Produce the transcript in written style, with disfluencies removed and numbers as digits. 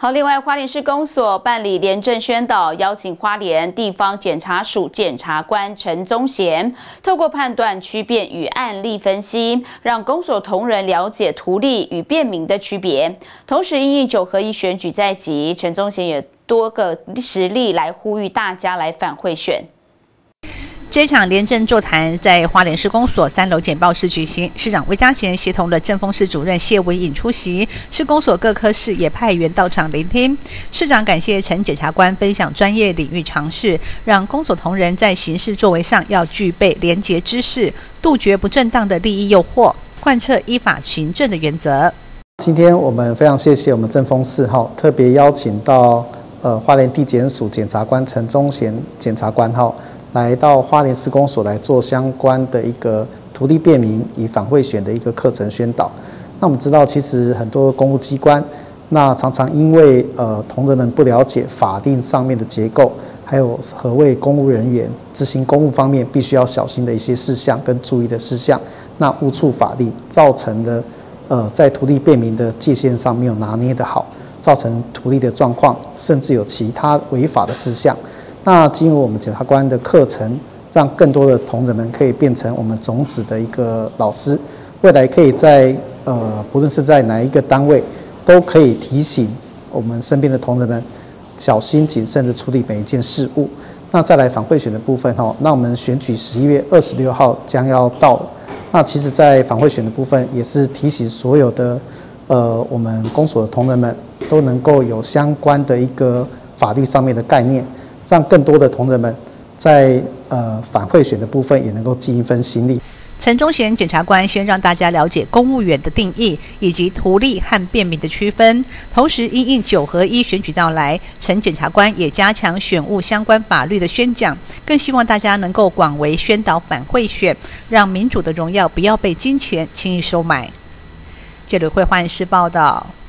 好，另外花莲市公所办理廉政宣导，邀请花莲地方检察署检察官陈宗贤，透过判断区辨与案例分析，让公所同仁了解图利与便民的区别。同时，因应9合1选举在即，陈宗贤也多个实例来呼吁大家来反贿选。 这场廉政座谈在花莲市公所3楼简报室举行，市长魏家贤协同了政风室主任谢文颖出席，市公所各科室也派员到场聆听。市长感谢陈检察官分享专业领域常识，让公所同仁在行事作为上要具备廉洁知识，杜绝不正当的利益诱惑，贯彻依法行政的原则。 今天我们非常谢谢我们政风室特别邀请到花莲地检署检察官陈宗贤检察官来到花莲市公所来做相关的一个图利便民与反贿选的一个课程宣导。那我们知道，其实很多公务机关，那常常因为同仁们不了解法令上面的结构，还有何谓公务人员执行公务方面必须要小心的一些事项跟注意的事项，那误触法令，造成的在图利便民的界限上没有拿捏得好，造成图利的状况，甚至有其他违法的事项。那经由我们检察官的课程，让更多的同仁们可以变成我们种子的一个老师，未来可以在不论是在哪一个单位，都可以提醒我们身边的同仁们小心谨慎的处理每一件事务。那再来反贿选的部分那我们选举11月26号将要到了。那其实，在反贿选的部分，也是提醒所有的我们公所的同仁们都能够有相关的一个法律上面的概念。让更多的同仁们在反贿选的部分也能够尽一份心力。 陈宗贤检察官先让大家了解公务员的定义以及图利和便民的区分，同时因应9合1选举到来，陈检察官也加强选务相关法律的宣讲，更希望大家能够广为宣导反贿选，让民主的荣耀不要被金钱轻易收买。这里会花莲市报道。